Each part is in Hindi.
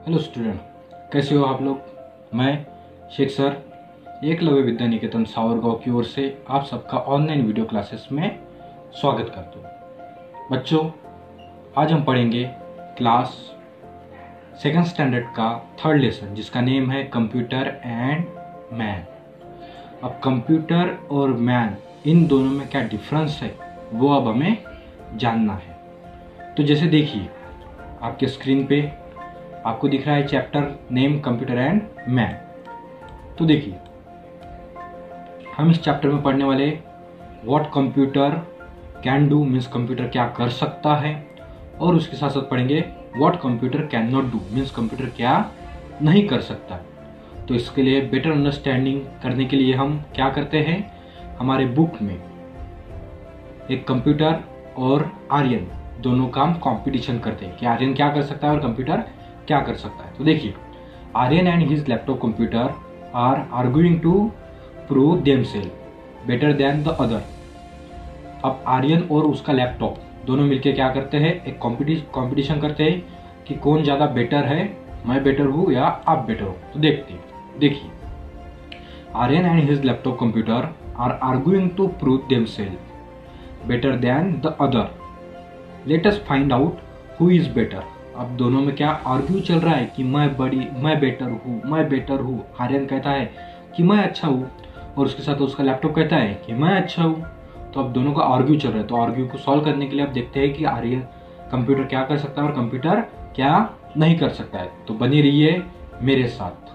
हेलो स्टूडेंट, कैसे हो आप लोग। मैं शेख सर एकलव्य विद्या निकेतन सावरगांव की ओर से आप सबका ऑनलाइन वीडियो क्लासेस में स्वागत करता हूँ। बच्चों, आज हम पढ़ेंगे क्लास सेकंड स्टैंडर्ड का थर्ड लेसन जिसका नेम है कंप्यूटर एंड मैन। अब कंप्यूटर और मैन इन दोनों में क्या डिफरेंस है वो अब हमें जानना है। तो जैसे देखिए आपके स्क्रीन पे आपको दिख रहा है chapter name computer and man. तो देखिए हम इस चैप्टर में पढ़ने वाले what computer can do means computer क्या कर सकता है, और उसके साथ साथ पढ़ेंगे what computer can not do means computer क्या नहीं कर सकता है। तो इसके लिए बेटर अंडरस्टैंडिंग करने के लिए हम क्या करते हैं, हमारे बुक में एक कंप्यूटर और आर्यन दोनों काम कंपटीशन करते हैं कि आर्यन क्या कर सकता है और कंप्यूटर क्या कर सकता है। तो देखिए Aryan and his laptop computer are arguing to prove themselves better than the other. अब आर्यन और उसका लैपटॉप दोनों मिलकर क्या करते हैं, एक कंपटीशन करते हैं कि कौन ज्यादा बेटर है, मैं बेटर हूं या आप बेटर हो। तो देखिए Aryan and his laptop computer are arguing to prove themselves better than the other. Let us find out who is better. अब दोनों में क्या आर्ग्यू चल रहा है कि मैं बेटर हूँ। आर्यन कहता है कि मैं अच्छा हूँ और उसके साथ उसका लैपटॉप कहता है कि मैं अच्छा हूँ। तो अब दोनों का आर्ग्यू चल रहा है। तो आर्ग्यू को सॉल्व करने के लिए अब देखते हैं कि आर्यन कंप्यूटर क्या कर सकता है और कंप्यूटर क्या नहीं कर सकता है। तो बनी रहिए मेरे साथ।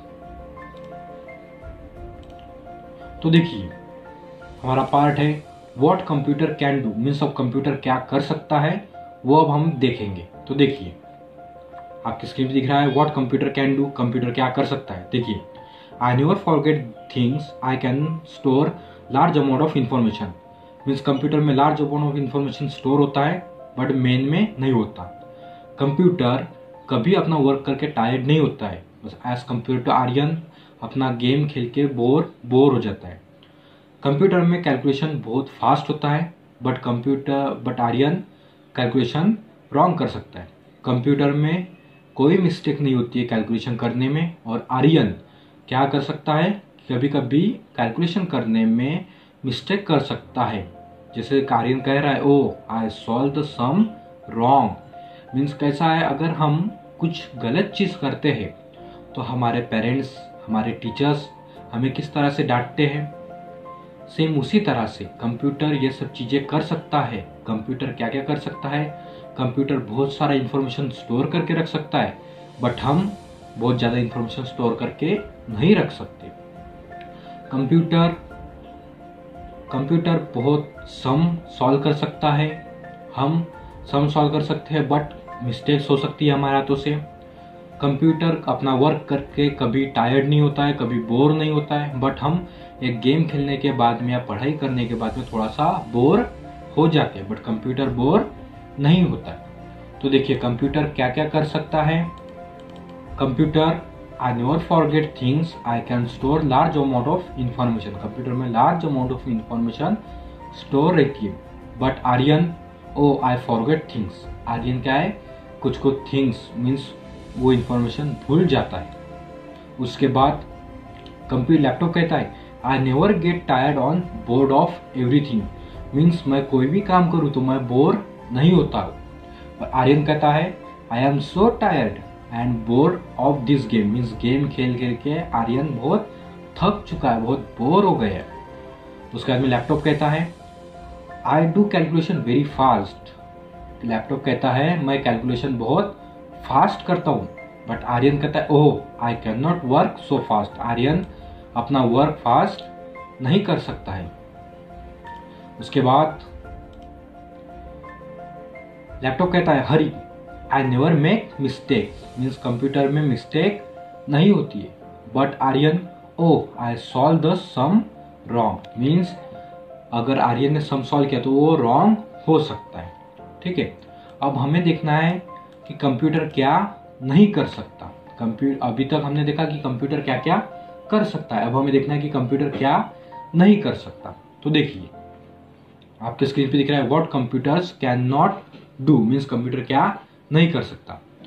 तो देखिए हमारा पार्ट है what computer can do means अब कंप्यूटर क्या कर सकता है वो अब हम देखेंगे। तो देखिए आपकी स्क्रीन पे दिख रहा है what computer can do, computer क्या कर सकता है। देखिए I never forget things, I can store large amount of information means computer में large amount of information store होता है बट मेन में नहीं होता। कंप्यूटर कभी अपना वर्क करके टायर्ड नहीं होता है, बस एज कम्पेयर टू आर्यन अपना गेम खेल के बोर हो जाता है। कंप्यूटर में कैलकुलेशन बहुत फास्ट होता है बट आर्यन कैलकुलेशन रॉन्ग कर सकता है। कंप्यूटर में कोई मिस्टेक नहीं होती है कैलकुलेशन करने में, और आर्यन क्या कर सकता है, कभी कभी कैलकुलेशन करने में मिस्टेक कर सकता है। जैसे आर्यन कह रहा है oh I solve the sum wrong means कैसा है, अगर हम कुछ गलत चीज करते हैं तो हमारे पेरेंट्स हमारे टीचर्स हमें किस तरह से डांटते हैं, सेम उसी तरह से कंप्यूटर ये सब चीजें कर सकता है। कंप्यूटर क्या क्या कर सकता है, कंप्यूटर बहुत सारा इंफॉर्मेशन स्टोर करके रख सकता है बट हम बहुत ज्यादा इंफॉर्मेशन स्टोर करके नहीं रख सकते। कंप्यूटर बहुत सम सॉल्व कर सकता है, हम सम सॉल्व कर सकते हैं बट मिस्टेक्स हो सकती है हमारे हाथों से। कंप्यूटर अपना वर्क करके कभी टायर्ड नहीं होता है, कभी बोर नहीं होता है, बट हम एक गेम खेलने के बाद में या पढ़ाई करने के बाद में थोड़ा सा बोर हो जाते हैं, बट कंप्यूटर बोर नहीं होता है। तो देखिए कंप्यूटर क्या क्या कर सकता है। Computer I never forget things, I can store large amount of information. Computer में large amount of information store रहती है but Aryan oh I forget things. Aryan क्या है, कुछ थिंग्स मीन्स वो इंफॉर्मेशन भूल जाता है। उसके बाद कंप्यूटर लैपटॉप कहता है I never get tired on bored of everything means मैं कोई भी काम करूँ तो मैं बोर नहीं होता हूँ। और आर्यन कहता है I am so tired and bored of this game means game खेल के आर्यन बहुत थक चुका है, बहुत बोर हो गया है। उसके बाद में लैपटॉप कहता है I do calculation very fast. Laptop कहता है मैं कैलकुलेशन बहुत फास्ट करता हूँ बट आर्यन कहता है oh I can not work so fast. Aryan अपना वर्क फास्ट नहीं कर सकता है। उसके बाद लैपटॉप कहता है hurray I never make mistake means computer में मिस्टेक नहीं होती है but Aryan oh I solve the sum wrong means अगर आर्यन ने सम सॉल्व किया तो वो रॉन्ग हो सकता है। ठीक है, अब हमें देखना है कि कंप्यूटर क्या नहीं कर सकता। कंप्यूटर अभी तक हमने देखा कि कंप्यूटर क्या क्या कर सकता है, अब हमें देखना है कि कंप्यूटर क्या नहीं कर सकता। तो देखिए आपके स्क्रीन पे दिख रहा है what computers can not do means computer क्या नहीं कर सकता।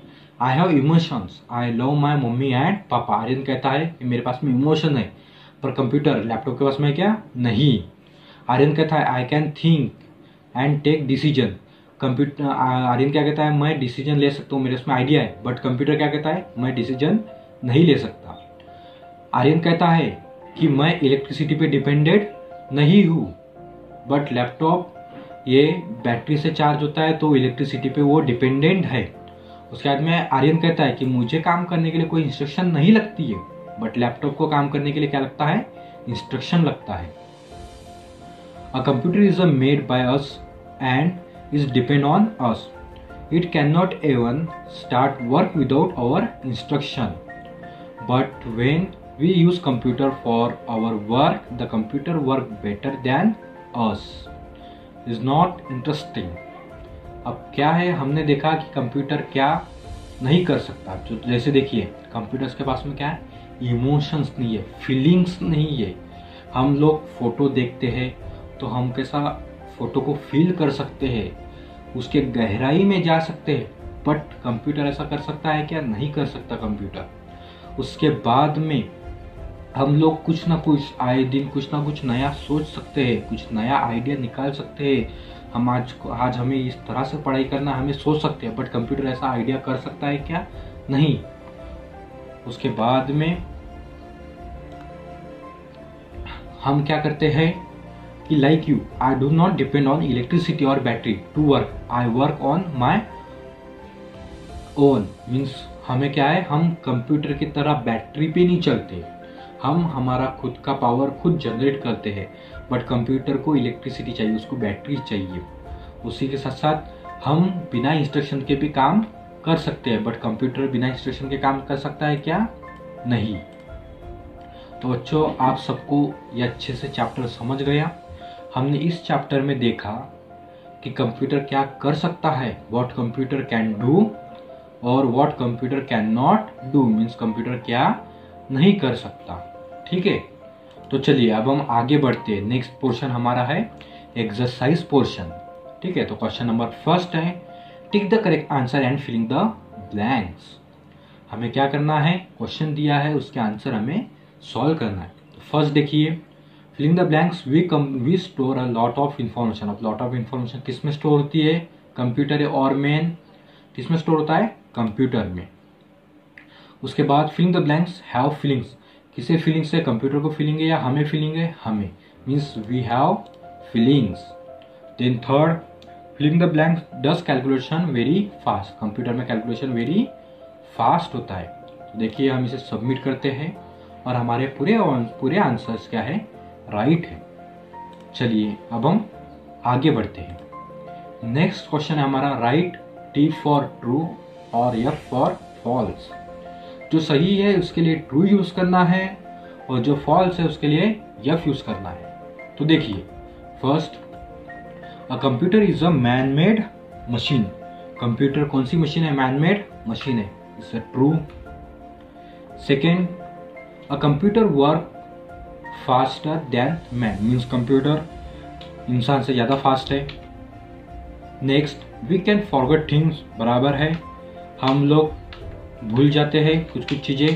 I have emotions, I love my mummy and papa. Aryan कहता है कि मेरे पास में इमोशन है, पर कंप्यूटर लैपटॉप के पास में क्या नहीं। आर्यन कहता है I can think and take decision. Computer Aryan क्या कहता है, मैं डिसीजन ले सकता हूँ, मेरे उसमें आइडिया है, बट कंप्यूटर क्या कहता है, मैं डिसीजन नहीं ले सकता। आर्यन कहता है कि मैं इलेक्ट्रिसिटी पे डिपेंडेड नहीं हूँ, बट लैपटॉप ये बैटरी से चार्ज होता है तो इलेक्ट्रिसिटी पे वो डिपेंडेंट है। उसके बाद में आर्यन कहता है कि मुझे काम करने के लिए कोई इंस्ट्रक्शन नहीं लगती है, बट लैपटॉप को काम करने के लिए क्या लगता है, इंस्ट्रक्शन लगता है। A computer is made by us and is depend on us. It can not even start work without our instruction, but when we use computer for our work the computer work better than us. Is not interesting. अब क्या है, हमने देखा कि कंप्यूटर क्या नहीं कर सकता। जो जैसे देखिए कंप्यूटर्स के पास में क्या है, इमोशंस नहीं है, फीलिंग्स नहीं है। हम लोग फोटो देखते हैं तो हम कैसा फोटो को फील कर सकते हैं, उसके गहराई में जा सकते हैं, बट कंप्यूटर ऐसा कर सकता है क्या, नहीं कर सकता कंप्यूटर। उसके बाद में हम लोग कुछ ना कुछ आए दिन कुछ ना कुछ नया सोच सकते हैं, कुछ नया आइडिया निकाल सकते हैं। हम आज हमें इस तरह से पढ़ाई करना, हमें सोच सकते हैं, बट कंप्यूटर ऐसा आइडिया कर सकता है क्या, नहीं। उसके बाद में हम क्या करते हैं कि like you I do not depend on electricity और battery to work, I work on my own. Means हमें क्या है, हम कंप्यूटर की तरह बैटरी पे नहीं चलते, हम हमारा खुद का पावर खुद जनरेट करते हैं, बट कंप्यूटर को इलेक्ट्रिसिटी चाहिए, उसको बैटरी चाहिए। उसी के साथ साथ हम बिना इंस्ट्रक्शन के भी काम कर सकते हैं, बट कंप्यूटर बिना इंस्ट्रक्शन के काम कर सकता है क्या, नहीं। तो बच्चों आप सबको ये अच्छे से चैप्टर समझ गया। हमने इस चैप्टर में देखा कि कंप्यूटर क्या कर सकता है, व्हाट कंप्यूटर कैन डू और what computer can not do. Means computer क्या नहीं कर सकता। ठीक है, तो चलिए अब हम आगे बढ़ते हैं। नेक्स्ट पोर्शन हमारा है एक्सरसाइज पोर्शन। ठीक है, तो क्वेश्चन नंबर फर्स्ट है tick the correct answer and filling the blanks. हमें क्या करना है, क्वेश्चन दिया है उसके आंसर हमें सॉल्व करना है। तो फर्स्ट देखिए filling the blanks we store a lot of information. अब लॉट ऑफ इन्फॉर्मेशन किस में स्टोर होती है, कंप्यूटर और मेन किस में स्टोर होता है, कंप्यूटर में। उसके बाद filling the blanks have feelings, किसे फीलिंग्स है, कंप्यूटर को फीलिंग है या हमें फीलिंग है, हमें, means we have feelings. Then third filling the blanks does calculation very fast, computer में कैलकुलेशन वेरी फास्ट होता है। तो देखिए हम इसे सबमिट करते हैं और हमारे पूरे आंसर्स क्या है, राइट है। चलिए अब हम आगे बढ़ते हैं। नेक्स्ट क्वेश्चन है हमारा राइट टी फॉर ट्रू और एफ फॉर फॉल्स। जो सही है उसके लिए ट्रू यूज करना है और जो फॉल्स है उसके लिए एफ यूज करना है। तो देखिए first a computer is a man made machine. Computer कौन सी मशीन है, मैन मेड मशीन है, it's true. Second a computer work faster than man, means computer इंसान से ज्यादा फास्ट है। Next we can forget things, बराबर है, हम लोग भूल जाते हैं कुछ कुछ चीजें।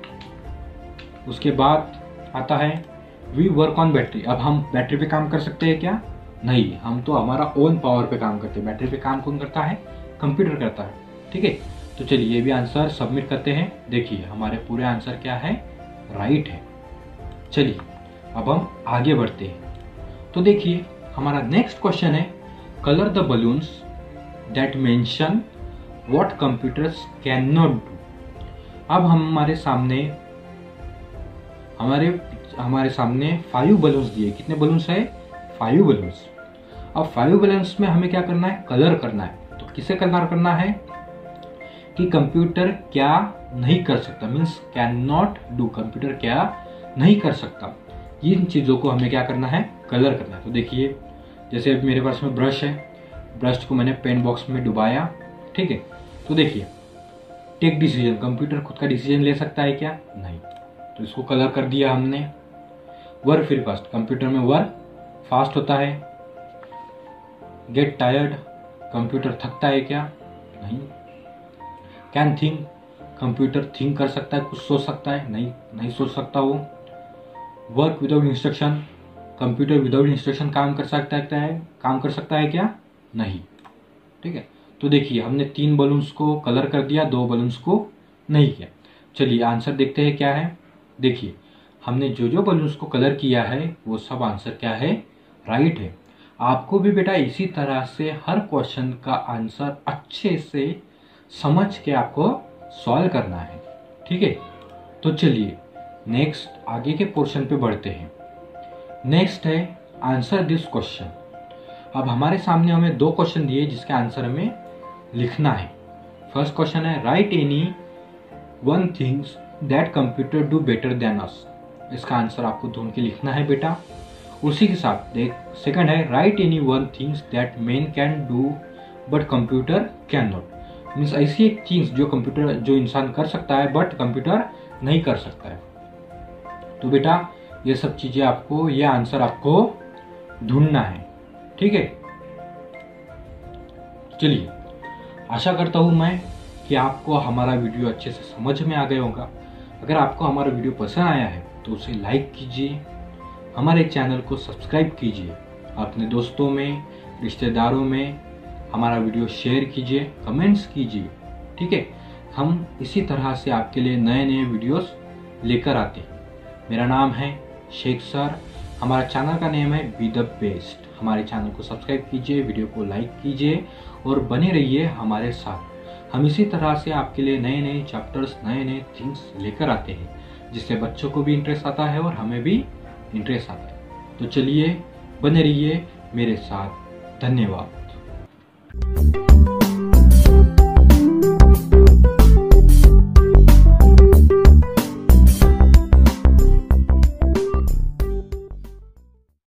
उसके बाद आता है वी वर्क ऑन बैटरी। अब हम बैटरी पे काम कर सकते हैं क्या, नहीं, हम तो हमारा ओन पावर पे काम करते हैं। बैटरी पे काम कौन करता है, कंप्यूटर करता है। ठीक है, तो चलिए ये भी आंसर सबमिट करते हैं। देखिए हमारे पूरे आंसर क्या है, राइट है। चलिए अब हम आगे बढ़ते हैं। तो देखिए हमारा नेक्स्ट क्वेश्चन है colour the balloons that mention what computers can not do. अब हमारे सामने 5 बलून्स दिए। कितने बलून्स है, 5 बलून्स। अब 5 बलून्स में हमें क्या करना है, कलर करना है। तो किसे कलर करना है कि कंप्यूटर क्या नहीं कर सकता, means can not do, computer क्या नहीं कर सकता। इन चीजों को हमें क्या करना है, कलर करना है। तो देखिए जैसे अब मेरे पास में ब्रश है, ब्रश को मैंने पेन बॉक्स में डुबाया। ठीक है, तो देखिए टेक डिसीजन, कंप्यूटर खुद का डिसीजन ले सकता है क्या, नहीं, तो इसको कलर कर दिया हमने। वर्क वेरी फास्ट, कंप्यूटर में वर्क फास्ट होता है। गेट टायर्ड, कंप्यूटर थकता है क्या, नहीं। कैन थिंक, कंप्यूटर थिंक कर सकता है, कुछ सोच सकता है? नहीं सोच सकता वो। Work without instruction, computer without instruction काम कर सकता है क्या? नहीं। ठीक है, तो देखिए हमने 3 बलून्स को कलर कर दिया, 2 बलून्स को नहीं किया। चलिए आंसर देखते हैं क्या है। देखिए हमने जो बलून्स को कलर किया है वो सब आंसर क्या है? राइट है। आपको भी बेटा इसी तरह से हर क्वेश्चन का आंसर अच्छे से समझ के आपको सॉल्व करना है। ठीक है, तो चलिए नेक्स्ट आगे के पोर्शन पे बढ़ते हैं। नेक्स्ट है आंसर दिस क्वेश्चन। अब हमारे सामने हमें 2 क्वेश्चन दिए जिसके आंसर हमें लिखना है। फर्स्ट क्वेश्चन है write any one things that computer do better than us. इसका आंसर आपको ढूंढ के लिखना है बेटा। उसी के साथ सेकंड है write any one things that man can do but computer can not. Means ऐसी एक चीज जो इंसान कर सकता है बट कंप्यूटर नहीं कर सकता है। तो बेटा ये सब चीजें आपको, ये आंसर आपको ढूंढना है। ठीक है, चलिए आशा करता हूं मैं कि आपको हमारा वीडियो अच्छे से समझ में आ गया होगा। अगर आपको हमारा वीडियो पसंद आया है तो उसे लाइक कीजिए, हमारे चैनल को सब्सक्राइब कीजिए, अपने दोस्तों में, रिश्तेदारों में हमारा वीडियो शेयर कीजिए, कमेंट्स कीजिए। ठीक है, हम इसी तरह से आपके लिए नए नए वीडियोस लेकर आते हैं। मेरा नाम है शेख सर, हमारा चैनल का नेम है बी द बेस्ट। हमारे चैनल को सब्सक्राइब कीजिए, वीडियो को लाइक कीजिए और बने रहिए हमारे साथ। हम इसी तरह से आपके लिए नए नए चैप्टर्स, नए नए थिंग्स लेकर आते हैं जिससे बच्चों को भी इंटरेस्ट आता है और हमें भी इंटरेस्ट आता है। तो चलिए बने रहिए मेरे साथ। धन्यवाद।